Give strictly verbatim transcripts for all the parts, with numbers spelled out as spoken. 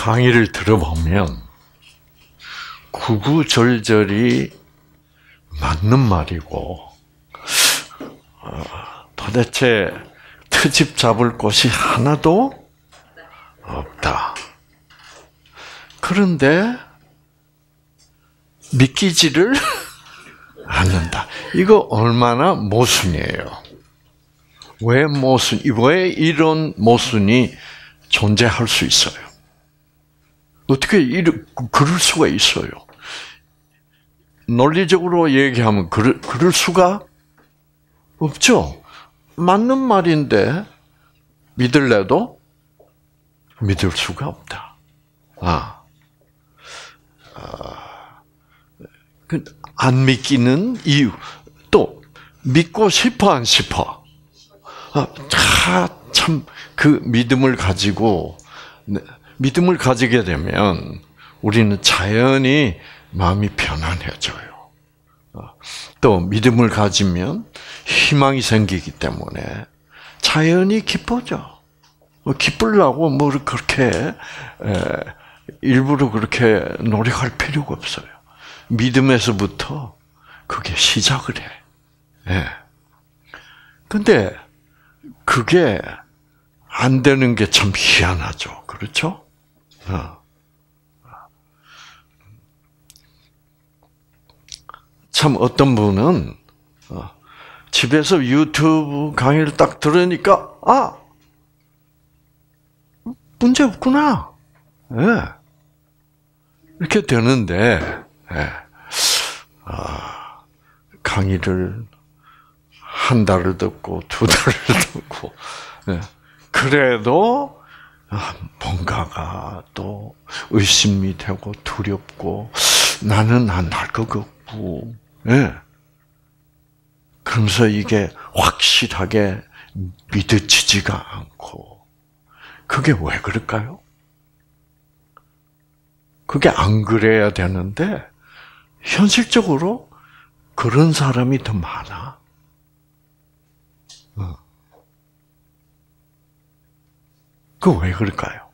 강의를 들어보면 구구절절이 맞는 말이고 어, 도대체 트집 잡을 곳이 하나도 없다. 그런데 믿기지를 않는다. 이거 얼마나 모순이에요. 왜 모순? 왜 이런 모순이 존재할 수 있어요? 어떻게 이를 그럴 수가 있어요? 논리적으로 얘기하면 그럴, 그럴 수가 없죠. 맞는 말인데 믿을래도 믿을 수가 없다. 아, 아, 안 믿기는 이유, 또 믿고 싶어 안 싶어? 아, 참 그 믿음을 가지고 믿음을 가지게 되면 우리는 자연히 마음이 편안해져요. 또 믿음을 가지면 희망이 생기기 때문에 자연히 기뻐져. 기쁘려고 뭐 그렇게 일부러 그렇게 노력할 필요가 없어요. 믿음에서부터 그게 시작을 해. 예. 근데 그게 안 되는 게 참 희한하죠. 그렇죠? 어. 참 어떤 분은 집에서 유튜브 강의를 딱 들으니까 아, 문제 없구나. 네. 이렇게 되는데 네. 아, 강의를 한 달을 듣고 두 달을 듣고 네. 그래도 뭔가가 또 의심이 되고 두렵고 나는 안 할 것 같고 예. 그러면서 이게 확실하게 믿어지지가 않고 그게 왜 그럴까요? 그게 안 그래야 되는데 현실적으로 그런 사람이 더 많아. 그 왜 그럴까요?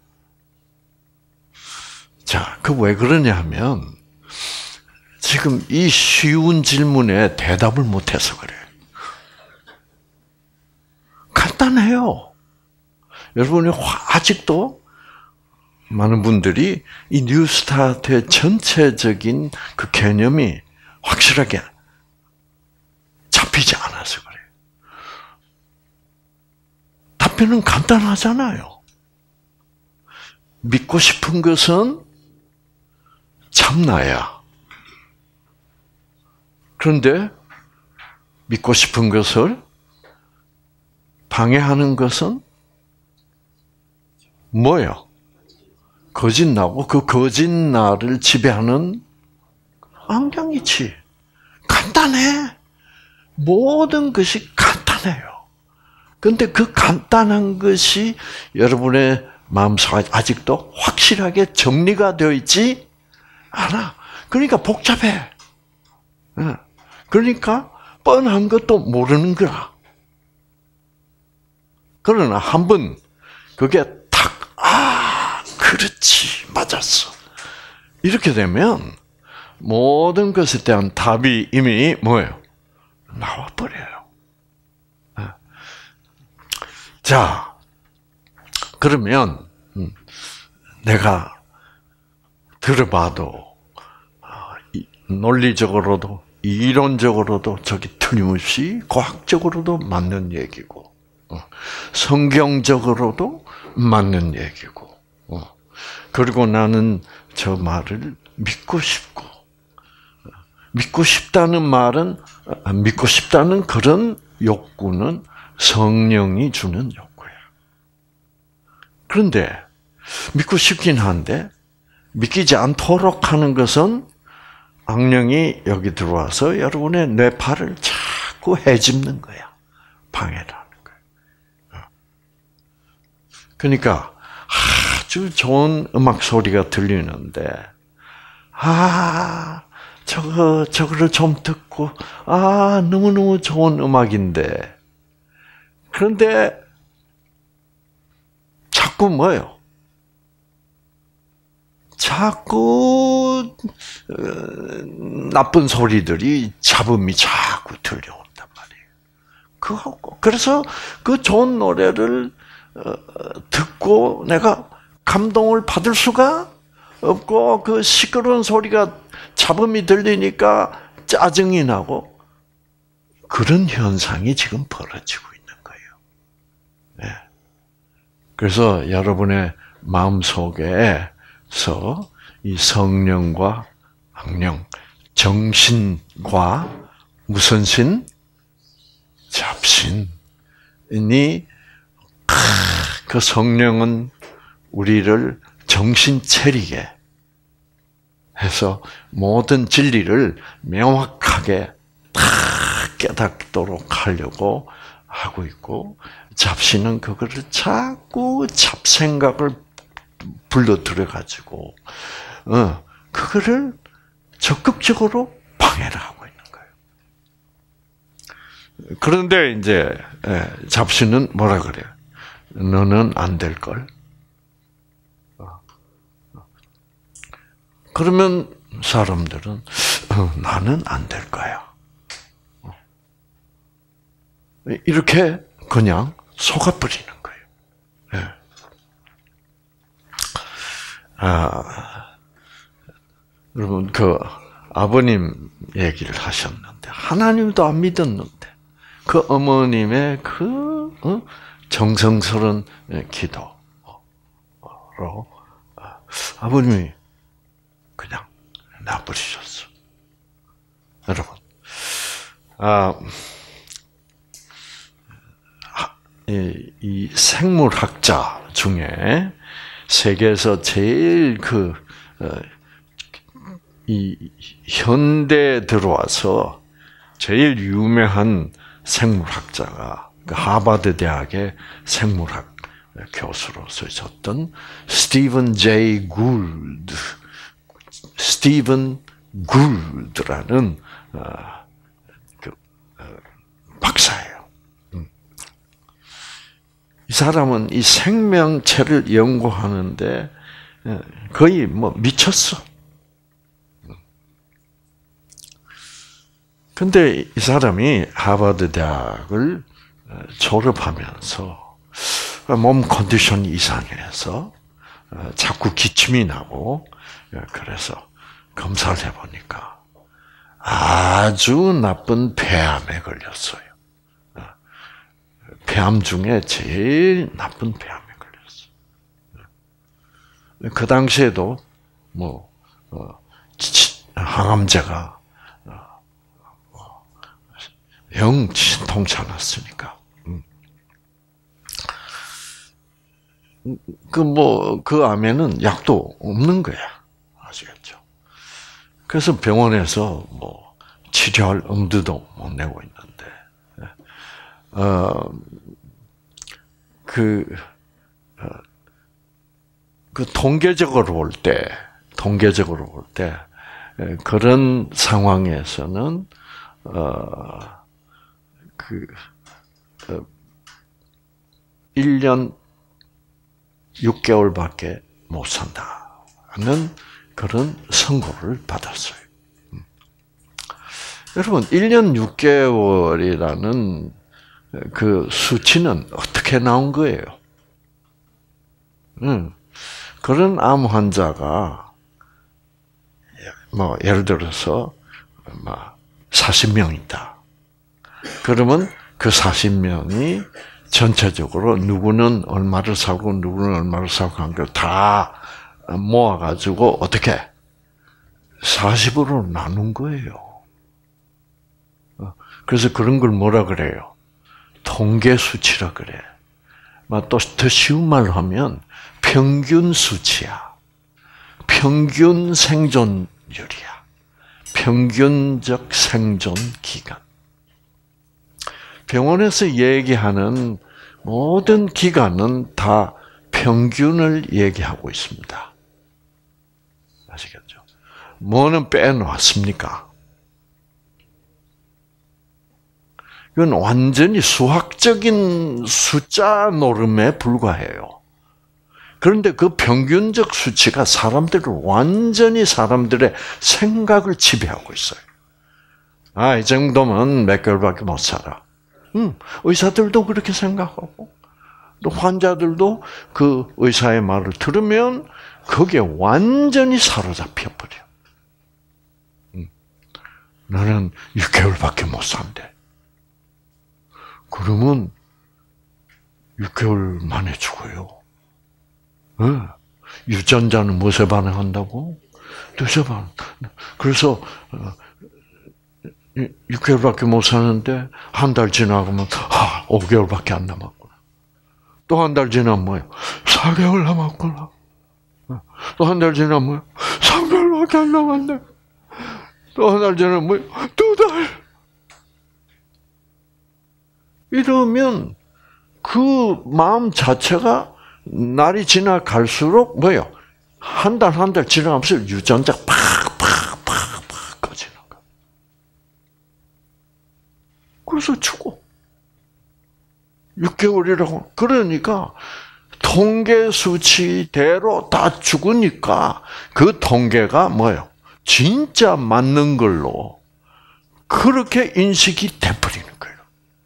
자, 그 왜 그러냐 하면 지금 이 쉬운 질문에 대답을 못해서 그래요. 간단해요. 여러분이 아직도 많은 분들이 이 뉴스타트의 전체적인 그 개념이 확실하게 잡히지 않아서 그래요. 답변은 간단하잖아요. 믿고 싶은 것은 참나야. 그런데 믿고 싶은 것을 방해하는 것은 뭐예요? 거짓나고 그 거짓나를 지배하는 안경이지. 간단해. 모든 것이 간단해요. 그런데 그 간단한 것이 여러분의 마음속에 아직도 확실하게 정리가 되어 있지 않아. 그러니까 복잡해. 그러니까 뻔한 것도 모르는 거야. 그러나 한번 그게 탁, 아, 그렇지, 맞았어. 이렇게 되면 모든 것에 대한 답이 이미 뭐예요? 나와버려요. 자, 그러면 내가 들어봐도 논리적으로도 이론적으로도 저기 틀림없이 과학적으로도 맞는 얘기고 성경적으로도 맞는 얘기고 그리고 나는 저 말을 믿고 싶고 믿고 싶다는 말은 믿고 싶다는 그런 욕구는 성령이 주는 욕구야. 그런데 믿고 싶긴 한데 믿기지 않도록 하는 것은 악령이 여기 들어와서 여러분의 뇌파를 자꾸 헤집는 거야. 방해를 하는 거야. 그러니까 아주 좋은 음악 소리가 들리는데 아, 저거 저거를 좀 듣고 아, 너무너무 좋은 음악인데 그런데 자꾸 뭐예요? 자꾸 나쁜 소리들이 잡음이 자꾸 들려온단 말이에요. 그거 그래서 그 좋은 노래를 듣고 내가 감동을 받을 수가 없고 그 시끄러운 소리가 잡음이 들리니까 짜증이 나고 그런 현상이 지금 벌어지고 있는 거예요. 네. 그래서 여러분의 마음속에서 이 성령과 악령, 정신과 무슨 신? 잡신이 그 성령은 우리를 정신 차리게 해서 모든 진리를 명확하게 다 깨닫도록 하려고 하고 있고 잡신은 그거를 자꾸 잡생각을 불러 들여가지고 어, 그거를 적극적으로 방해를 하고 있는 거예요. 그런데 이제 잡신은 뭐라 그래요? 너는 안 될 걸. 그러면 사람들은 어, 나는 안 될 거야. 이렇게 그냥 속아버리는 거예요. 네. 아, 여러분 그 아버님 얘기를 하셨는데 하나님도 안 믿었는데 그 어머님의 그 어? 정성스러운 기도로 아버님이 그냥 놔버리셨어. 여러분, 아, 이, 이 생물학자 중에 세계에서 제일 그, 어, 이 현대에 들어와서 제일 유명한 생물학자가 그 하버드 대학의 생물학 교수로 쓰셨던 스티븐 제이 굴드, 스티븐 굴드라는 어, 그, 어, 박사예요. 음. 이 사람은 이 생명체를 연구하는데 거의 뭐 미쳤어. 근데 이 사람이 하버드 대학을 졸업하면서 몸 컨디션이 이상해서 자꾸 기침이 나고 그래서 검사를 해보니까 아주 나쁜 폐암에 걸렸어요. 폐암 중에 제일 나쁜 폐암에 걸렸어요. 그 당시에도 뭐 항암제가 영 신통치 않았으니까. 그, 뭐, 그 암에는 약도 없는 거야. 아시겠죠? 그래서 병원에서 뭐, 치료할 엄두도 못 내고 있는데, 어, 그, 어, 그 통계적으로 볼 때, 통계적으로 볼 때, 그런 상황에서는, 어, 그, 어, 일 년 육 개월밖에 못 산다는 그런 선고를 받았어요. 음. 여러분, 일 년 육 개월이라는 그 수치는 어떻게 나온 거예요? 음. 그런 암 환자가, 뭐, 예를 들어서, 뭐, 사십 명 있다. 그러면 그 사십 명이 전체적으로 누구는 얼마를 사고 누구는 얼마를 사고 한 걸 다 모아가지고 어떻게 사십으로 나눈 거예요. 그래서 그런 걸 뭐라 그래요? 통계 수치라 그래. 또 더 쉬운 말로 하면 평균 수치야. 평균 생존율이야. 평균적 생존 기간. 병원에서 얘기하는 모든 기간은 다 평균을 얘기하고 있습니다. 아시겠죠? 뭐는 빼놓았습니까? 이건 완전히 수학적인 숫자 노름에 불과해요. 그런데 그 평균적 수치가 사람들을 완전히 사람들의 생각을 지배하고 있어요. 아, 이 정도면 몇 개월밖에 못 살아. 음, 의사들도 그렇게 생각하고, 또 환자들도 그 의사의 말을 들으면 거기에 완전히 사로잡혀 버려. 음, 나는 육 개월밖에 못 산대. 그러면 육 개월 만에 죽어요. 네. 유전자는 무엇에 반응한다고? 뜻에 반응. 그래서 육 개월밖에 못 사는데 한 달 지나가면 아, 오 개월밖에 안 남았구나. 또 한 달 지나면 뭐예요? 사 개월 남았구나. 또 한 달 지나면 뭐예요? 삼 개월밖에 안 남았네. 또 한 달 지나면 뭐예요? 두 달. 이러면 그 마음 자체가 날이 지나갈수록 뭐예요? 한 달 한 달 지나가면서 유전자 팍팍팍팍 꺼지는 거. 그래서 죽어. 육 개월이라고. 그러니까 통계 수치대로 다 죽으니까 그 통계가 뭐예요? 진짜 맞는 걸로 그렇게 인식이 돼버리는 거예요.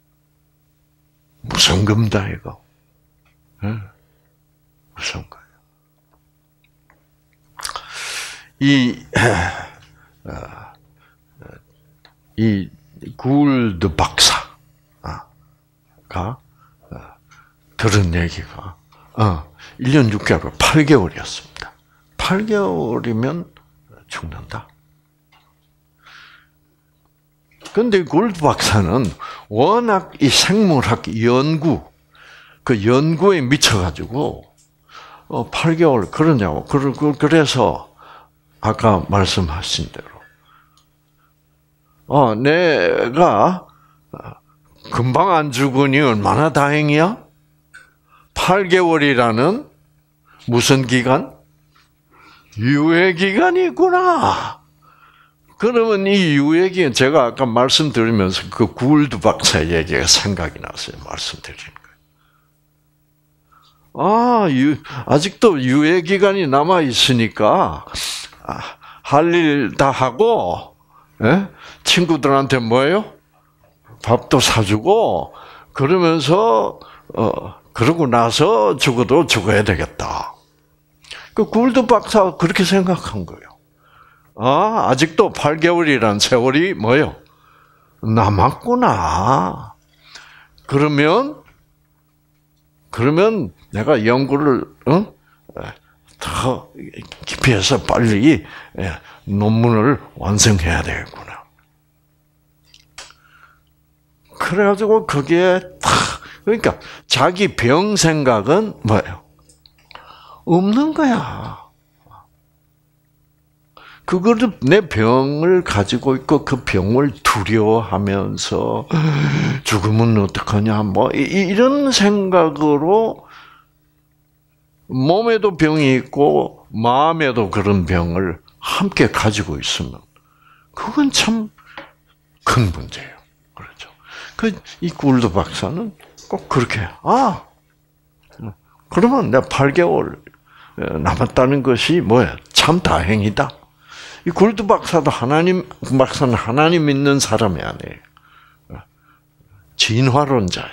무서운겁니다, 이거. 네. 무서운 거예요. 이, 이, 구울드 박사가, 들은 얘기가, 일 년 육 개월, 팔 개월이었습니다. 팔 개월이면 죽는다. 근데 구울드 박사는 워낙 이 생물학 연구, 그 연구에 미쳐가지고, 어, 팔 개월, 그러냐고. 그래서, 아까 말씀하신 대로, 어, 내가, 금방 안 죽으니 얼마나 다행이야? 팔 개월이라는 무슨 기간? 유예 기간이 있구나. 그러면 이 유예 기간, 제가 아까 말씀드리면서 그 구울드 박사 얘기가 생각이 났어요. 말씀드리는 거예요. 아, 유, 아직도 유예 기간이 남아 있으니까 할 일 다 하고, 예? 친구들한테 뭐예요? 밥도 사주고 그러면서 어 그러고 나서 죽어도 죽어야 되겠다. 그 구울드 박사가 그렇게 생각한 거예요. 아, 아직도 팔 개월이란 세월이 뭐예요? 남았구나. 그러면 그러면 내가 연구를 어? 더 깊이 해서 빨리 논문을 완성해야 되겠구나. 그래가지고 거기에 탁, 그러니까 자기 병 생각은 뭐예요? 없는 거야. 그거를 내 병을 가지고 있고 그 병을 두려워하면서 죽으면 어떡하냐 뭐 이런 생각으로 몸에도 병이 있고 마음에도 그런 병을 함께 가지고 있으면 그건 참 큰 문제예요. 그렇죠. 그 이 구울드 박사는 꼭 그렇게 아 그러면 내가 팔 개월 남았다는 것이 뭐야? 참 다행이다. 이 구울드 박사도 하나님 박사는 하나님 믿는 사람이 아니에요. 진화론자예요.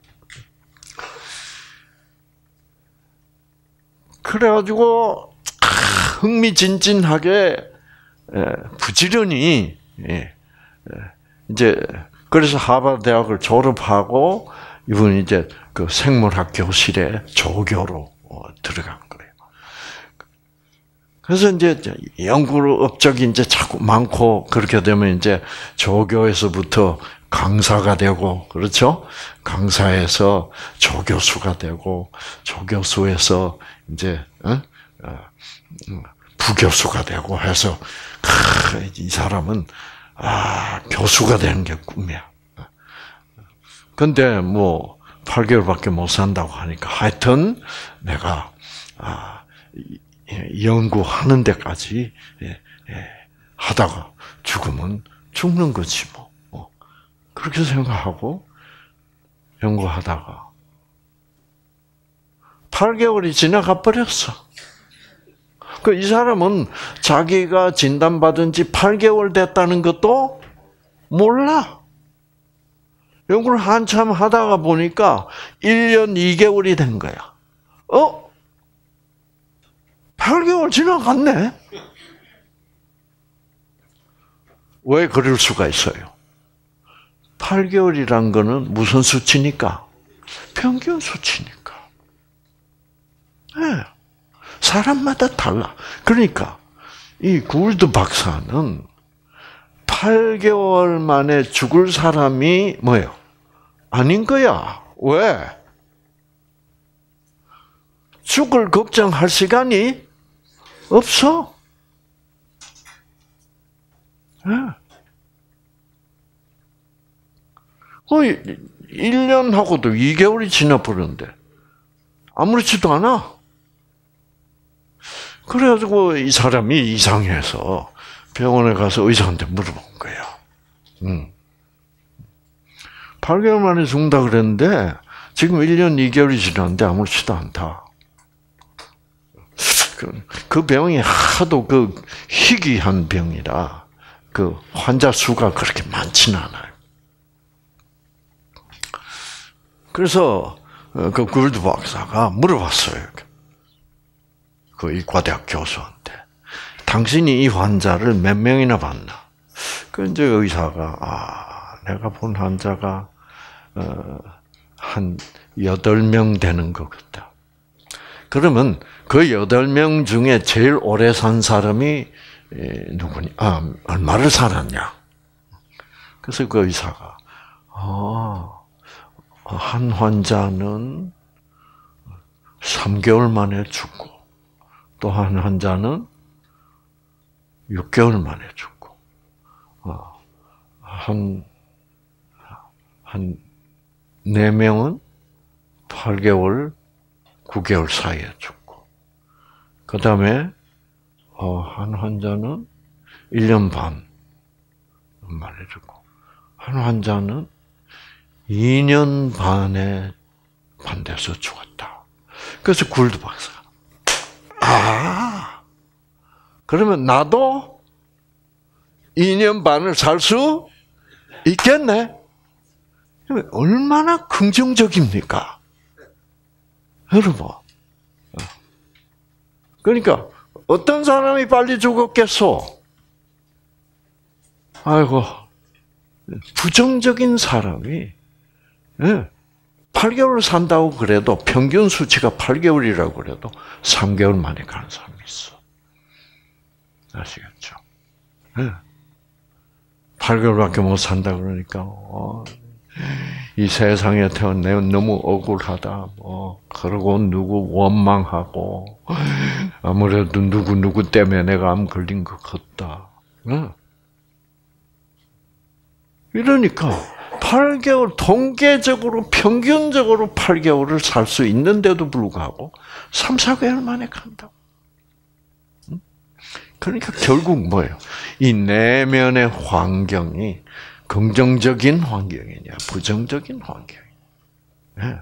그래가지고 흥미진진하게 부지런히 이제 그래서 하버드 대학을 졸업하고 이분이 이제 그 생물학 교실에 조교로 들어간 거예요. 그래서 이제 연구 업적이 이제 자꾸 많고 그렇게 되면 이제 조교에서부터 강사가 되고 그렇죠? 강사에서 조교수가 되고 조교수에서 이제 어? 부교수가 되고 해서 이 사람은 아 교수가 되는 게 꿈이야. 근데 뭐 팔 개월밖에 못 산다고 하니까 하여튼 내가 아, 연구하는 데까지 하다가 죽으면 죽는 거지 뭐. 그렇게 생각하고 연구하다가 팔 개월이 지나가 버렸어. 그 이 사람은 자기가 진단받은 지 팔 개월 됐다는 것도 몰라. 연구를 한참 하다가 보니까 일 년 이 개월이 된 거야. 어? 팔 개월 지나갔네? 왜 그럴 수가 있어요? 팔 개월이란 거는 무슨 수치니까? 평균 수치니까. 네. 사람마다 달라. 그러니까 이 구울드 박사는 팔 개월 만에 죽을 사람이 뭐예요? 아닌 거야. 왜? 죽을 걱정할 시간이 없어. 네. 어, 일 년하고도 이 개월이 지나버렸는데 아무렇지도 않아. 그래가지고 이 사람이 이상해서 병원에 가서 의사한테 물어본 거야. 음. 팔 개월 만에 죽는다 그랬는데 지금 일 년 이 개월이 지났는데 아무렇지도 않다. 그, 그 병이 하도 그 희귀한 병이라 그 환자 수가 그렇게 많지는 않아요. 그래서 그 구울드 박사가 물어봤어요. 그 의과대학 교수한테. 당신이 이 환자를 몇 명이나 봤나? 그 이제 의사가 아, 내가 본 환자가 어, 한 여덟 명 되는 것 같다. 그러면 그 여덟 명 중에 제일 오래 산 사람이 누구냐? 아, 얼마를 살았냐? 그래서 그 의사가 아, 한 환자는 삼 개월 만에 죽고 또 한 환자는 육 개월 만에 죽고 한, 한 네 명은 팔 개월, 구 개월 사이에 죽고 그 다음에 한 환자는 일 년 반 만에 죽고 한 환자는 이 년 반에 반대해서 죽었다. 그래서 구울드 박사가 아, 그러면 나도 이 년 반을 살 수 있겠네? 얼마나 긍정적입니까? 여러분. 그러니까 어떤 사람이 빨리 죽었겠소? 아이고, 부정적인 사람이 팔 개월 산다고 그래도 평균 수치가 팔 개월이라고 그래도 삼 개월 만에 가는 사람이 있어. 아시겠죠? 팔 개월밖에 못 산다 그러니까 어, 이 세상에 태어난 내가 너무 억울하다. 뭐 그러고 누구 원망하고 아무래도 누구 누구 때문에 내가 암 걸린 것 같다. 이러니까 팔 개월 통계적으로 평균적으로 팔 개월을 살 수 있는데도 불구하고 삼, 사 개월 만에 간다고. 그러니까 결국 뭐예요? 이 내면의 환경이 긍정적인 환경이냐, 부정적인 환경이냐. 네.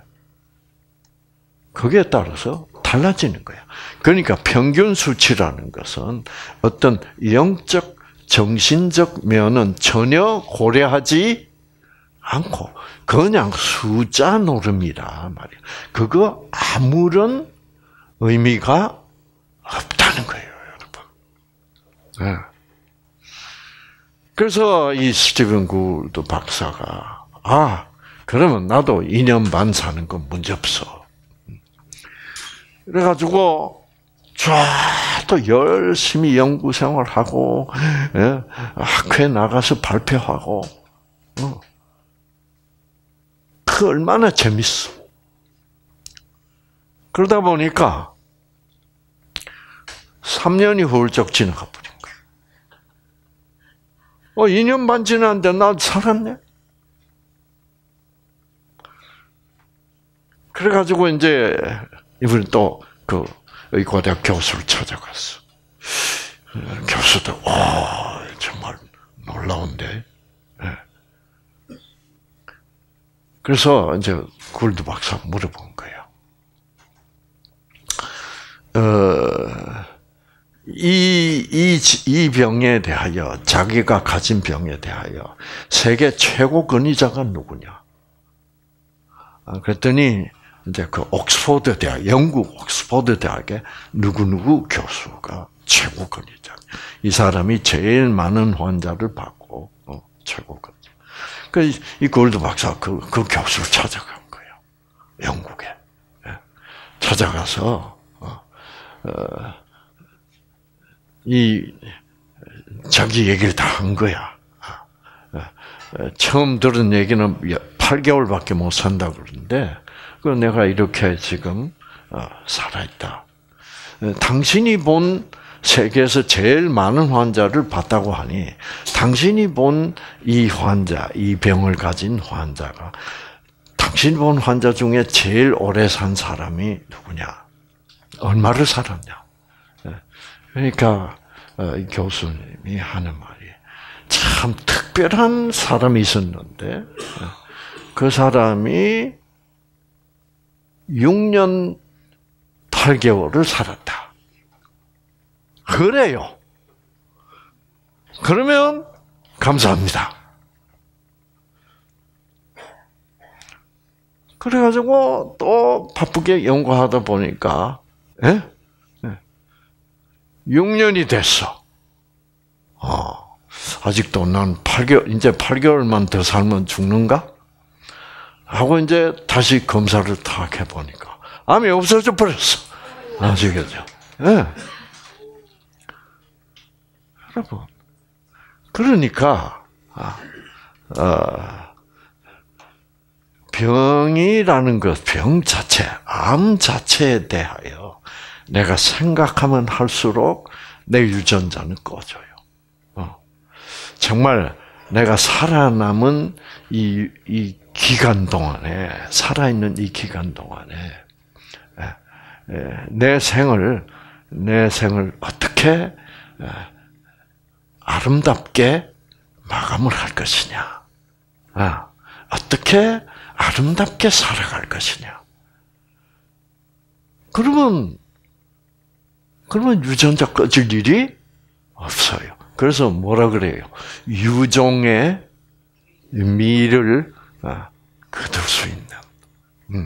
거기에 따라서 달라지는 거야. 그러니까 평균 수치라는 것은 어떤 영적, 정신적 면은 전혀 고려하지 않고 그냥 숫자 노름이라 말이야. 그거 아무런 의미가 없다는 거예요, 여러분. 네. 그래서 이 스티븐 구울드 박사가 아, 그러면 나도 이 년 반 사는 건 문제 없어. 그래가지고 쫙또 열심히 연구 생활하고 예, 학회에 나가서 발표하고 어. 그 얼마나 재밌어. 그러다 보니까 삼 년이 훌쩍 지나가 버린 거야. 어, 이 년 반 지났는데 나 살았네? 그래가지고 이제 이분이 또 그 의과대학 교수를 찾아갔어. 교수도 와 정말 놀라운데. 네. 그래서 이제 구울드 박사 물어본 거예요. 어, 이, 이, 이 병에 대하여, 자기가 가진 병에 대하여 세계 최고 권위자가 누구냐? 아, 그랬더니, 이제 그 옥스퍼드 대학, 영국 옥스퍼드 대학의 누구누구 교수가 최고 권위자. 이 사람이 제일 많은 환자를 받고, 어, 최고 권위자. 그, 이 골드 박사, 그, 그 교수를 찾아간 거예요. 영국에. 예. 찾아가서, 어, 어, 이, 자기 얘기를 다 한 거야. 처음 들은 얘기는 팔 개월밖에 못 산다 그러는데, 그 내가 이렇게 지금 살아있다. 당신이 본 세계에서 제일 많은 환자를 봤다고 하니, 당신이 본 이 환자, 이 병을 가진 환자가, 당신이 본 환자 중에 제일 오래 산 사람이 누구냐? 얼마를 살았냐? 그러니까 이 교수님이 하는 말이 참 특별한 사람이 있었는데 그 사람이 육 년 팔 개월을 살았다. 그래요. 그러면 감사합니다. 그래가지고 또 바쁘게 연구하다 보니까 예? 육 년이 됐어. 어, 아직도 난 팔 개월, 이제 팔 개월만 더 살면 죽는가? 하고 이제 다시 검사를 딱 해보니까 암이 없어져 버렸어. 아시겠죠? 예. 네. 여러분. 그러니까, 아, 어, 병이라는 것, 병 자체, 암 자체에 대하여 내가 생각하면 할수록 내 유전자는 꺼져요. 어. 정말 내가 살아남은 이, 이 기간 동안에, 살아있는 이 기간 동안에, 에, 에, 내 생을, 내 생을 어떻게 에, 아름답게 마감을 할 것이냐. 아, 어떻게 아름답게 살아갈 것이냐. 그러면 그러면 유전자 꺼질 일이 없어요. 그래서 뭐라 그래요? 유종의 미를 거둘 수 있는. 음.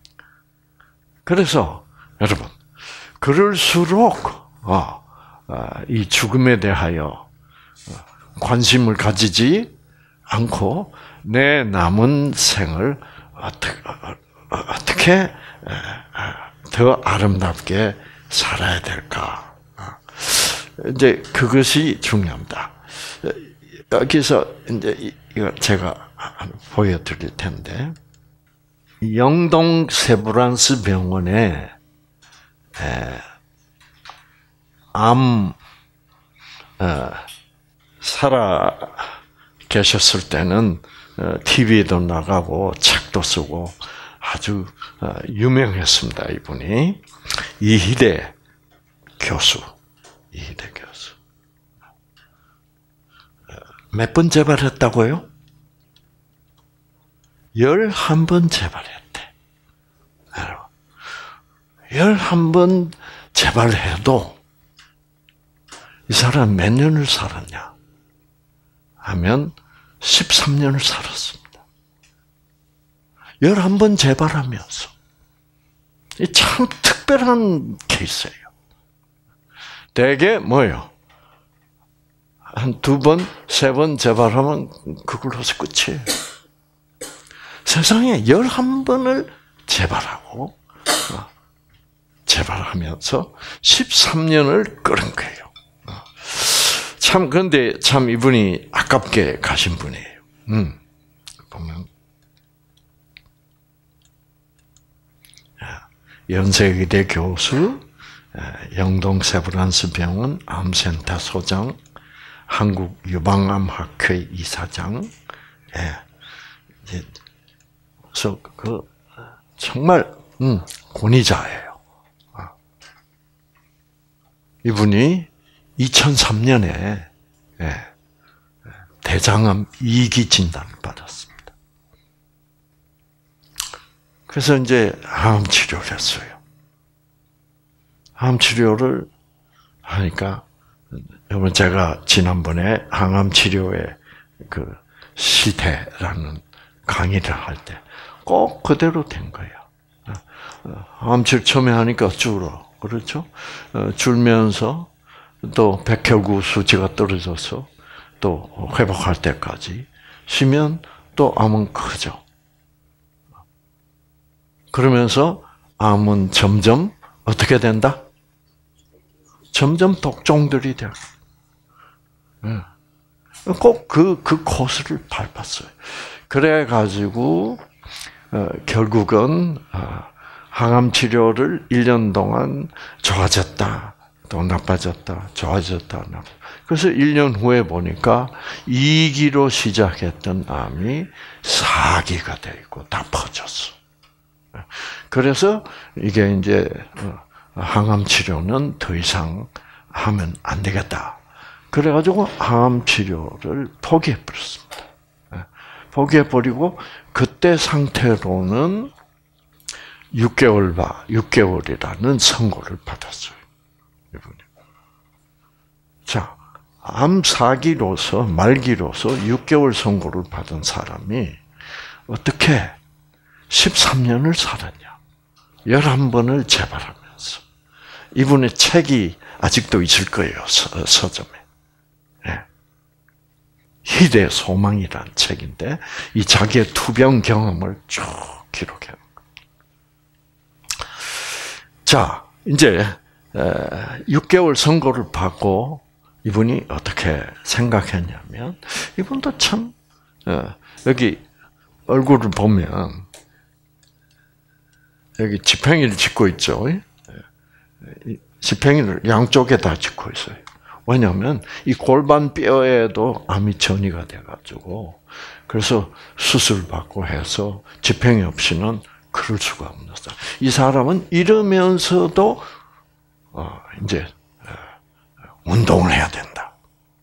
그래서 여러분, 그럴수록 이 죽음에 대하여 관심을 가지지 않고 내 남은 생을 어떻게, 어떻게 더 아름답게 살아야 될까? 이제 그것이 중요합니다. 여기서 이제 이거 제가 보여드릴 텐데, 영동 세브란스 병원에 암 어, 살아 계셨을 때는 티비에도 나가고 책도 쓰고 아주 유명했습니다. 이분이 이희대 교수, 이희대 교수. 몇 번 재발했다고요? 열한 번 재발했대. 열한 번 재발해도 이 사람 몇 년을 살았냐 하면 십삼 년을 살았습니다. 열한 번 재발하면서. 참 특별한 케이스예요. 대개 뭐예요? 한 두 번, 세 번 재발하면 그걸로서 끝이에요. 세상에 열한 번을 재발하고 재발하면서 십삼 년을 끓은 거예요. 참, 그런데 참 이분이 아깝게 가신 분이에요. 음, 보면. 연세의대 교수, 영동 세브란스 병원 암센터 소장, 한국 유방암학회 이사장, 예. 그래서 그, 정말, 음, 권위자예요. 이분이 이천삼 년에 대장암 이 기 진단을 받았습니다. 그래서 이제 암 치료를 했어요. 항암 치료를 하니까, 여러분, 제가 지난번에 항암 치료의 그 시대라는 강의를 할 때 꼭 그대로 된 거예요. 항암 치료 처음에 하니까 줄어. 그렇죠? 줄면서 또 백혈구 수치가 떨어져서 또 회복할 때까지 쉬면 또 암은 크죠. 그러면서 암은 점점 어떻게 된다? 점점 독종들이 돼요. 꼭 그, 그 코스를 밟았어요. 그래가지고, 어, 결국은, 어, 항암 치료를 일 년 동안 좋아졌다, 또 나빠졌다, 좋아졌다, 나빠졌다. 그래서 일 년 후에 보니까 이 기로 시작했던 암이 사 기가 되고 다 퍼졌어. 그래서 이게 이제, 항암 치료는 더 이상 하면 안 되겠다. 그래가지고 항암 치료를 포기해버렸습니다. 포기해버리고 그때 상태로는 육 개월 봐, 육 개월이라는 선고를 받았어요. 이분이. 자, 암 사기로서, 말기로서 육 개월 선고를 받은 사람이 어떻게 십삼 년을 살았냐. 열한 번을 재발하면서. 이분의 책이 아직도 있을 거예요, 서, 서점에. 네. 희대의 소망이라는 책인데, 이 자기의 투병 경험을 쭉 기록해 놓은 거예요. 자, 이제, 육 개월 선고를 받고, 이분이 어떻게 생각했냐면, 이분도 참, 여기 얼굴을 보면, 여기 지팽이를 짚고 있죠. 지팽이를 양쪽에 다 짚고 있어요. 왜냐하면 이 골반 뼈에도 암이 전이가 돼가지고 그래서 수술 받고 해서 지팽이 없이는 그럴 수가 없었어요. 이 사람은 이러면서도 어 이제 운동을 해야 된다.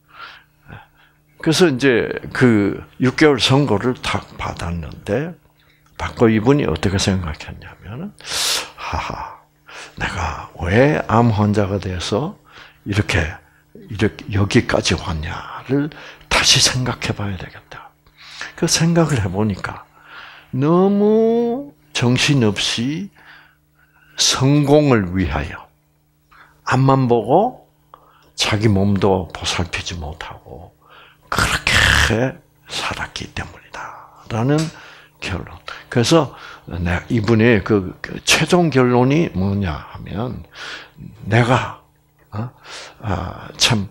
그래서 이제 그 육 개월 선고를 탁 받았는데 받고 이분이 어떻게 생각했냐면은 하하. 내가 왜 암 환자가 돼서 이렇게, 이렇게 여기까지 왔냐를 다시 생각해 봐야 되겠다. 그 생각을 해보니까 너무 정신없이 성공을 위하여 암만 보고 자기 몸도 보살피지 못하고 그렇게 살았기 때문이다. 라는 결론. 그래서 이분의 그 최종 결론이 뭐냐 하면 내가 어? 아, 참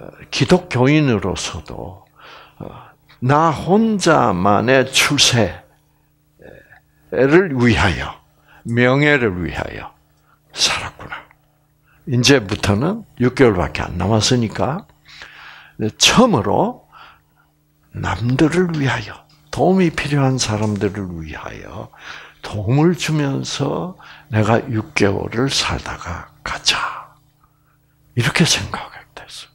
기독교인으로서도 나 혼자만의 출세를 위하여 명예를 위하여 살았구나. 이제부터는 육 개월밖에 안 남았으니까 처음으로 남들을 위하여 도움이 필요한 사람들을 위하여 도움을 주면서 내가 육 개월을 살다가 가자. 이렇게 생각했어요.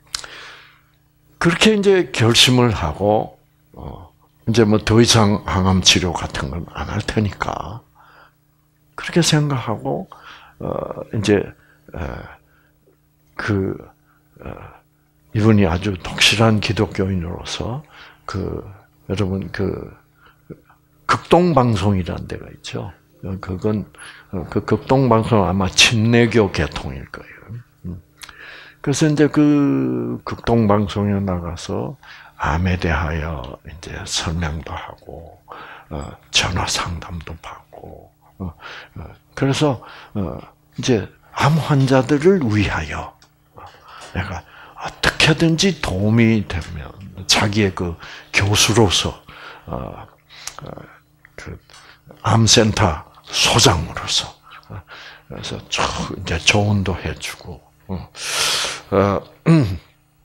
그렇게 이제 결심을 하고, 어, 이제 뭐 더 이상 항암 치료 같은 건 안 할 테니까. 그렇게 생각하고, 어, 이제, 어, 그, 어, 이분이 아주 독실한 기독교인으로서 그, 여러분, 그, 극동방송이라는 데가 있죠. 그건, 그 극동방송은 아마 침례교 계통일 거예요. 그래서 이제 그 극동방송에 나가서 암에 대하여 이제 설명도 하고, 어, 전화 상담도 받고, 어, 어, 그래서, 어, 이제 암 환자들을 위하여 내가 어떻게든지 도움이 되면 자기의 그 교수로서, 어, 어, 그 암센터 소장으로서, 어, 그래서 이제 조언도 해주고, 어, 어, 음,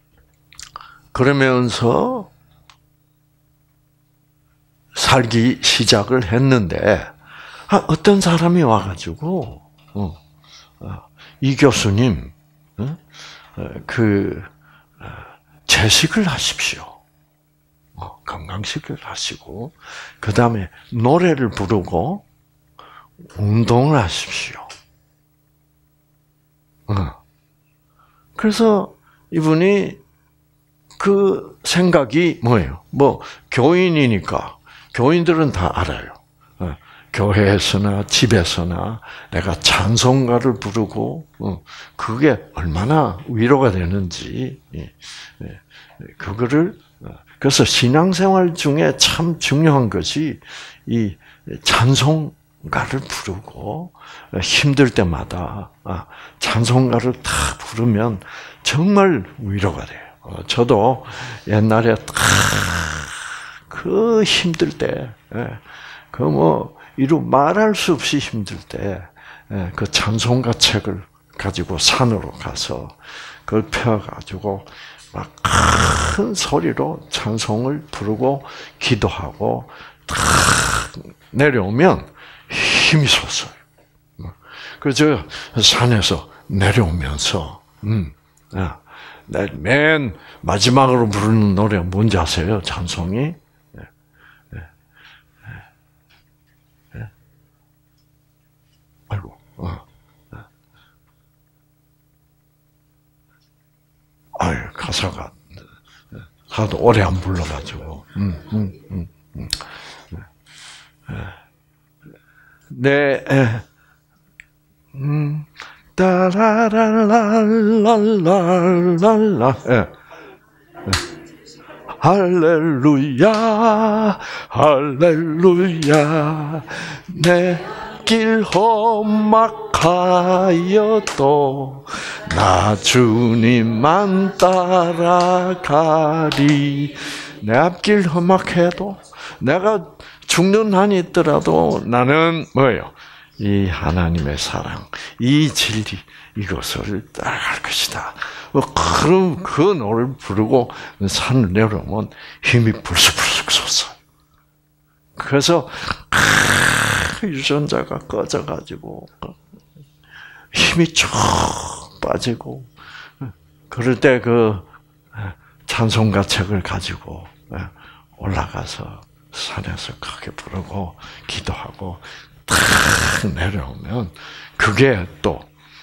그러면서 살기 시작을 했는데, 아, 어떤 사람이 와가지고, 어, 어, 이 교수님, 어, 그, 어, 채식을 하십시오. 어, 건강식을 하시고, 그 다음에 노래를 부르고, 운동을 하십시오. 어. 그래서 이분이 그 생각이 뭐예요? 뭐 교인이니까 교인들은 다 알아요. 어. 교회에서나 집에서나 내가 찬송가를 부르고 어. 그게 얼마나 위로가 되는지 예. 예. 그거를 그래서 신앙생활 중에 참 중요한 것이 이 찬송가를 부르고 힘들 때마다 찬송가를 다 부르면 정말 위로가 돼요. 저도 옛날에 그 힘들 때, 그 뭐 이루 말할 수 없이 힘들 때, 그 찬송가 책을 가지고 산으로 가서 그걸 펴가지고 막 큰 소리로 찬송을 부르고 기도하고 탁 내려오면 힘이 솟아요. 그래서 산에서 내려오면서 음, 맨 마지막으로 부르는 노래가 뭔지 아세요? 찬송이? 네, 네, 네. 아이고, 어. 아유 가사가 하도 오래 안 불러가지고, 음, 음, 음, 음. 네, 음, 따라라라라라라, 예. 할렐루야, 할렐루야, 내 길 험악하여도 나 주님만 따라가리. 내 앞길 험악해도 내가 죽는 한이 있더라도 나는 뭐예요? 이 하나님의 사랑, 이 진리, 이것을 따라갈 것이다. 그럼 그 노래를 부르고 산을 내려오면 힘이 불쑥불쑥 솟아요. 그래서 유전자가 꺼져가지고 힘이 쭉 빠지고 그럴 때 그 찬송가 책을 가지고 올라가서 산에서 크게 부르고 기도하고 탁 내려오면 그게 또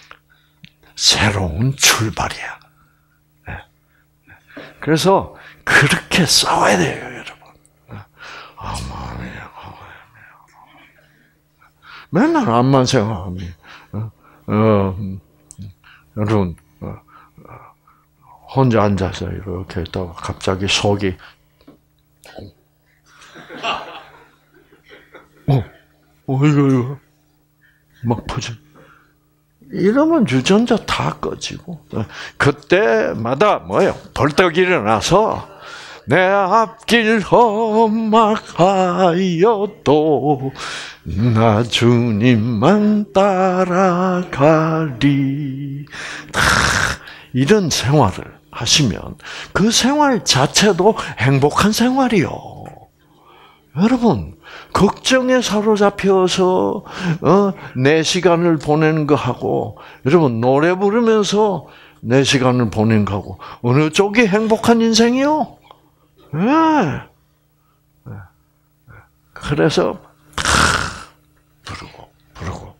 새로운 출발이야. 그래서 그렇게 싸워야 돼요, 여러분. 아, 마음이야. 맨날 암만 생각하면, 어, 어, 여러분, 어, 혼자 앉아서 이렇게 있다가 갑자기 속이, 어, 어, 이거, 이거, 막 퍼져. 이러면 유전자 다 꺼지고, 그때마다 뭐예요? 벌떡 일어나서, 내 앞길 험악하여도 나 주님만 따라가리. 다 이런 생활을 하시면 그 생활 자체도 행복한 생활이요. 여러분, 걱정에 사로잡혀서 어, 내 시간을 보내는 거하고 여러분 노래 부르면서 내 시간을 보내는 거하고 어느 쪽이 행복한 인생이요? 네. 그래서 부르고 부르고.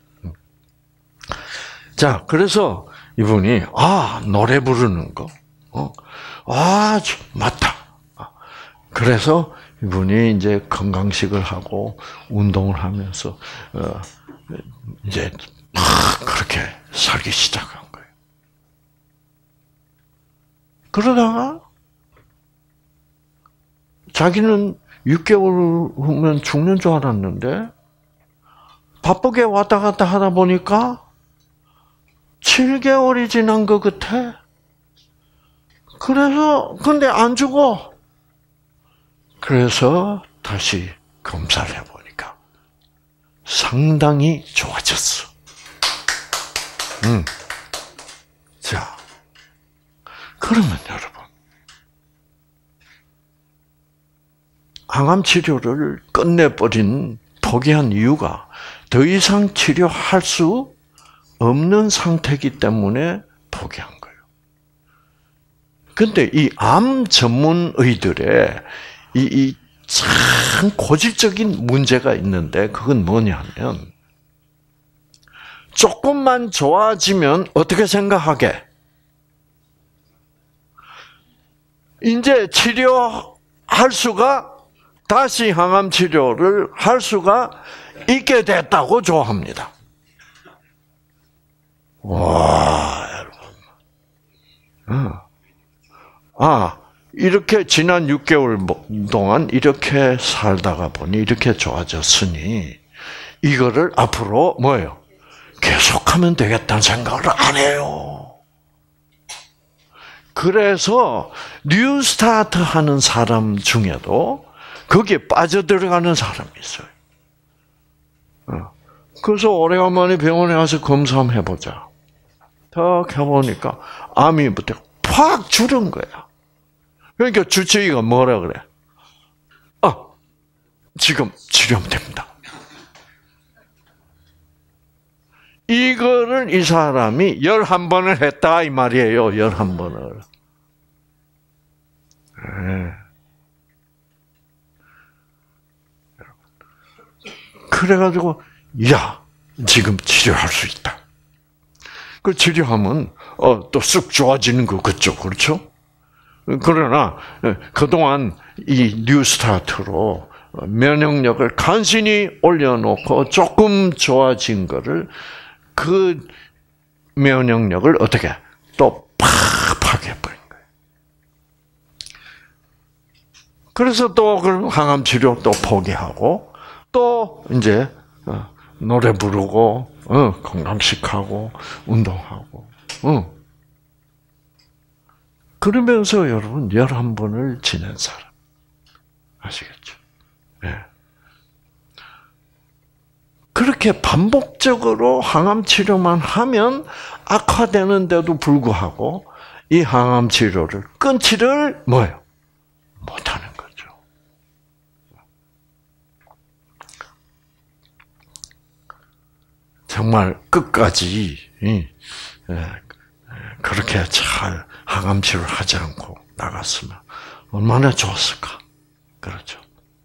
자, 그래서 이분이 아 노래 부르는 거, 어, 아 맞다. 그래서 이분이 이제 건강식을 하고 운동을 하면서 어, 이제 그렇게 살기 시작한 거예요. 그러다가 자기는 육 개월 후면 죽는 줄 알았는데 바쁘게 왔다 갔다 하다 보니까 칠 개월이 지난 것 같아. 그래서 근데 안 죽어. 그래서 다시 검사를 해보니까 상당히 좋아졌어. 음. 자, 그러면 여러분, 항암 치료를 끝내버린, 포기한 이유가 더 이상 치료할 수 없는 상태이기 때문에 포기한 거예요. 근데 이 암 전문의들의 이, 이 참 고질적인 문제가 있는데 그건 뭐냐면 조금만 좋아지면 어떻게 생각하게? 이제 치료할 수가, 다시 항암 치료를 할 수가 있게 됐다고 좋아합니다. 와, 여러분. 아, 이렇게 지난 육 개월 동안 이렇게 살다가 보니 이렇게 좋아졌으니 이거를 앞으로 뭐예요? 계속하면 되겠다는 생각을 안 해요. 그래서 뉴스타트 하는 사람 중에도 거기에 빠져들어가는 사람이 있어요. 그래서 오래간만에 병원에 가서 검사 한번 해보자. 딱 해보니까 암이 팍 줄은 거야. 그러니까 주치의가 뭐라 그래? 아, 지금 치료하면 됩니다. 이거를 이 사람이 열한 번을 했다 이 말이에요. 열한 번을. 네. 그래가지고 야, 지금 치료할 수 있다. 그 치료하면 어, 또 쑥 좋아지는 거 그죠, 그렇죠? 그러나 그동안 이 뉴스타트로 면역력을 간신히 올려놓고 조금 좋아진 거를 그 면역력을 어떻게 또 팍 파괴해버린 거예요. 그래서 또 그 항암 치료 또 포기하고 또 이제 노래 부르고 건강식하고 운동하고 그러면서 여러분 열한 번을 지낸 사람 아시겠죠? 네. 그렇게 반복적으로 항암 치료만 하면 악화되는데도 불구하고 이 항암 치료를 끊지를 뭐예요? 못하는 거죠. 정말 끝까지 그렇게 잘 항암 치료를 하지 않고 나갔으면 얼마나 좋았을까? 그렇죠.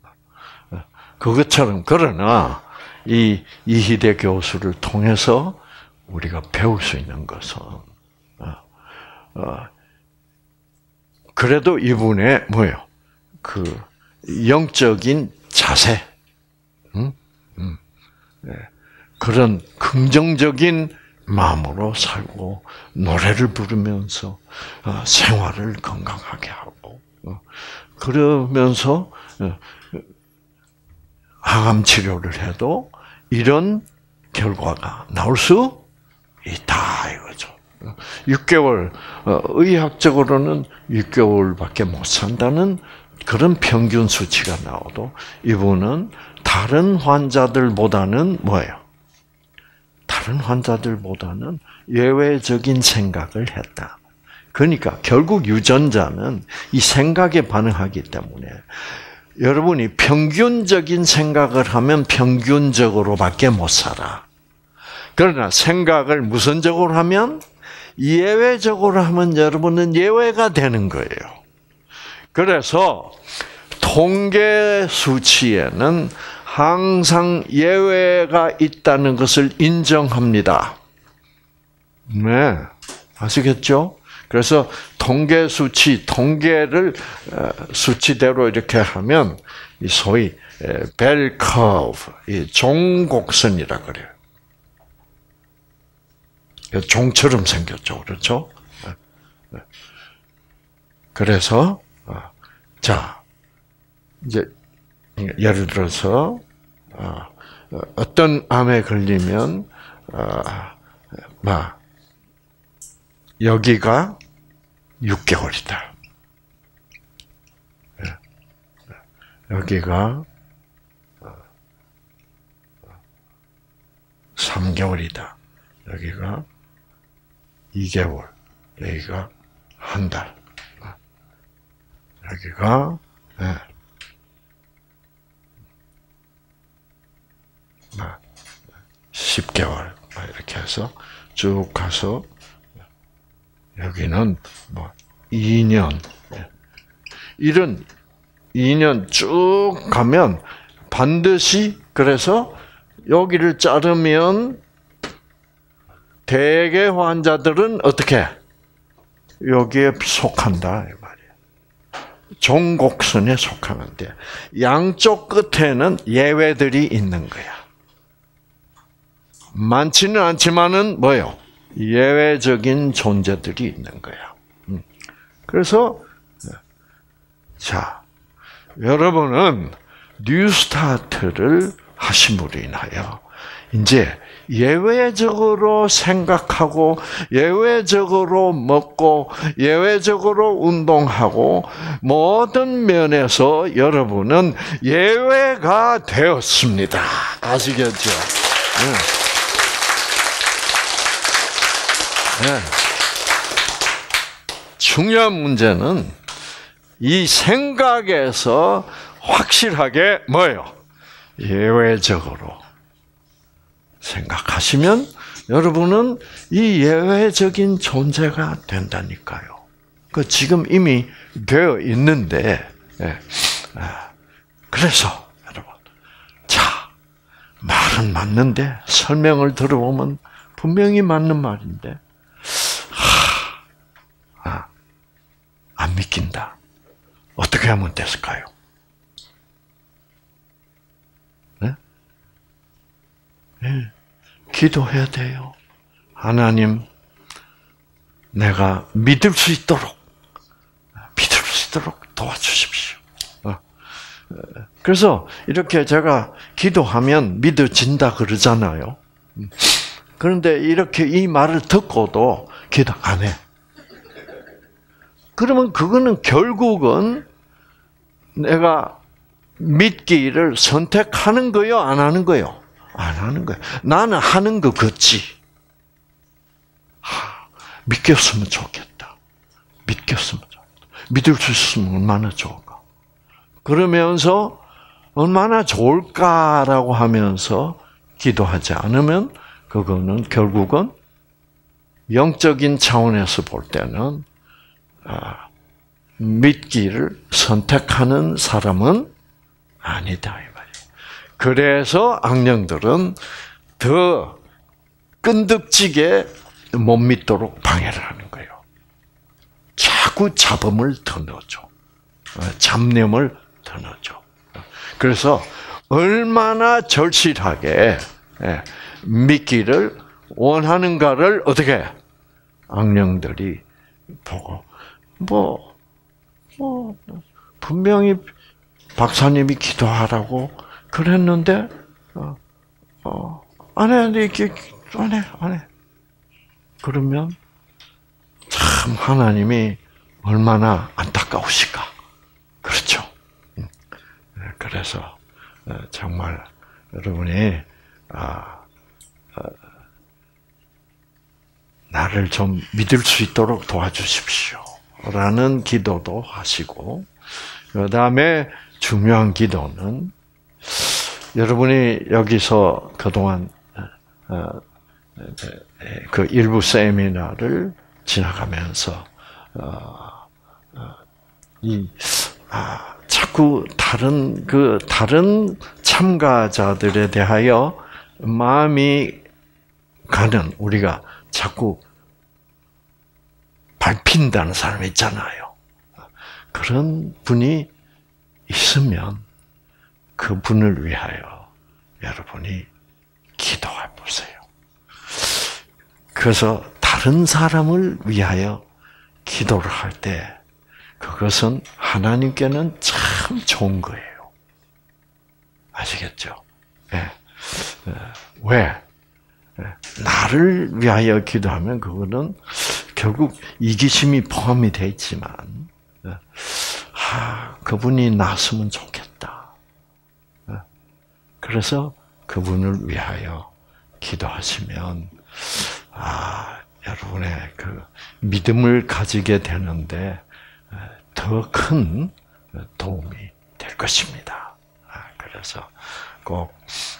그것처럼 그러나 이 이희대 교수를 통해서 우리가 배울 수 있는 것은 그래도 이분의 뭐예요? 그 영적인 자세, 음? 음. 네. 그런 긍정적인 마음으로 살고 노래를 부르면서 생활을 건강하게 하고 그러면서 항암 치료를 해도 이런 결과가 나올 수 있다 이거죠. 육 개월 의학적으로는 육 개월밖에 못 산다는 그런 평균 수치가 나와도 이분은 다른 환자들보다는 뭐예요? 다른 환자들보다는 예외적인 생각을 했다. 그러니까 결국 유전자는 이 생각에 반응하기 때문에 여러분이 평균적인 생각을 하면 평균적으로밖에 못 살아. 그러나 생각을 무선적으로 하면 예외적으로 하면 여러분은 예외가 되는 거예요. 그래서 통계 수치에는 항상 예외가 있다는 것을 인정합니다. 네, 아시겠죠? 그래서 통계 수치, 통계를 수치대로 이렇게 하면 소위 벨 커브, 종곡선이라 그래요. 종처럼 생겼죠, 그렇죠? 그래서 자 이제 예를 들어서 어떤 암에 걸리면 막 여기가 육 개월이다. 여기가 삼 개월이다. 여기가 이 개월. 여기가 한 달. 여기가 십 개월. 이렇게 해서 쭉 가서 여기는 뭐 이 년 이런 이 년 쭉 가면 반드시 그래서 여기를 자르면 대개 환자들은 어떻게? 여기에 속한다 이 말이에요. 종곡선에 속하는데 양쪽 끝에는 예외들이 있는 거야. 많지는 않지만은 뭐요? 예외적인 존재들이 있는 거야. 그래서 자, 여러분은 뉴스타트를 하심으로 인하여 이제 예외적으로 생각하고 예외적으로 먹고 예외적으로 운동하고 모든 면에서 여러분은 예외가 되었습니다. 아시겠죠? 네. 네. 중요한 문제는 이 생각에서 확실하게 뭐예요? 예외적으로 생각하시면 여러분은 이 예외적인 존재가 된다니까요. 그 지금 이미 되어 있는데, 예. 그래서 여러분, 자 말은 맞는데 설명을 들어보면 분명히 맞는 말인데, 하, 아, 안 믿긴다. 어떻게 하면 됐을까요? 네? 네. 기도해야 돼요. 하나님, 내가 믿을 수 있도록, 믿을 수 있도록 도와주십시오. 그래서 이렇게 제가 기도하면 믿어진다 그러잖아요. 그런데 이렇게 이 말을 듣고도 기도 안 해. 그러면 그거는 결국은 내가 믿기를 선택하는 거요, 안 하는 거요? 안 하는 거예요. 나는 하는 거 같지. 하, 믿겼으면 좋겠다. 믿겼으면 좋겠다. 믿을 수 있으면 얼마나 좋을까. 그러면서 얼마나 좋을까라고 하면서 기도하지 않으면 그거는 결국은 영적인 차원에서 볼 때는 믿기를 선택하는 사람은 아니다 이 말이에요. 그래서 악령들은 더 끈덕지게 못 믿도록 방해를 하는 거예요. 자꾸 잡음을 더 넣어줘. 잡념을 더 넣어줘. 그래서 얼마나 절실하게 믿기를 원하는가를 어떻게 악령들이 보고 뭐, 뭐 분명히 박사님이 기도하라고 그랬는데 어, 어, 안 해, 이렇게 안 해, 안 해. 그러면 참 하나님이 얼마나 안타까우실까. 그렇죠. 그래서 정말 여러분이 아, 나를 좀 믿을 수 있도록 도와주십시오. 라는 기도도 하시고, 그 다음에 중요한 기도는 여러분이 여기서 그동안 그 일부 세미나를 지나가면서 이 아, 자꾸 다른 그 다른 참가자들에 대하여 마음이 가는 우리가 자꾸 밟힌다는 사람이 있잖아요. 그런 분이 있으면 그 분을 위하여 여러분이 기도해 보세요. 그래서 다른 사람을 위하여 기도를 할 때 그것은 하나님께는 참 좋은 거예요. 아시겠죠? 네. 왜? 나를 위하여 기도하면 그거는 결국 이기심이 포함이 되어 있지만, 아, 그분이 나았으면 좋겠다. 그래서 그분을 위하여 기도하시면, 아, 여러분의 그 믿음을 가지게 되는데 더 큰 도움이 될 것입니다. 그래서 꼭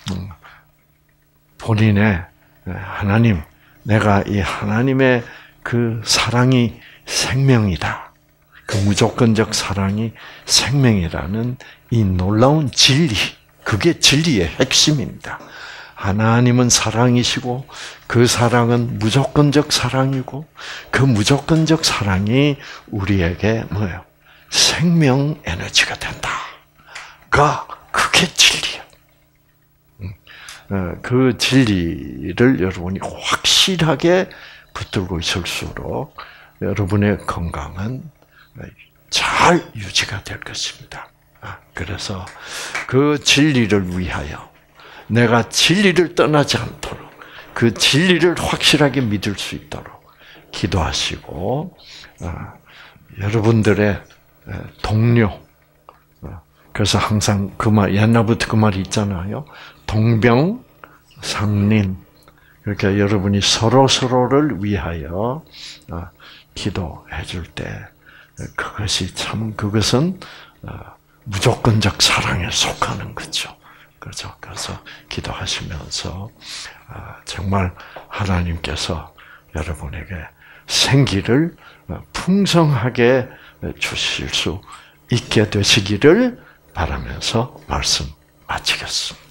본인의 하나님, 내가 이 하나님의 그 사랑이 생명이다. 그 무조건적 사랑이 생명이라는 이 놀라운 진리, 그게 진리의 핵심입니다. 하나님은 사랑이시고 그 사랑은 무조건적 사랑이고 그 무조건적 사랑이 우리에게 뭐예요? 생명 에너지가 된다가 그게 진리예요. 그 진리를 여러분이 확실하게 붙들고 있을수록 여러분의 건강은 잘 유지가 될 것입니다. 그래서 그 진리를 위하여 내가 진리를 떠나지 않도록 그 진리를 확실하게 믿을 수 있도록 기도하시고 여러분들의 동료 그래서 항상 그 말 옛날부터 그 말이 있잖아요. 동병상린 그러니까 여러분이 서로 서로를 위하여 기도해 줄 때 그것이 참 그것은 무조건적 사랑에 속하는 거죠. 그렇죠. 그래서 기도하시면서 정말 하나님께서 여러분에게 생기를 풍성하게 주실 수 있게 되시기를 바라면서 말씀 마치겠습니다.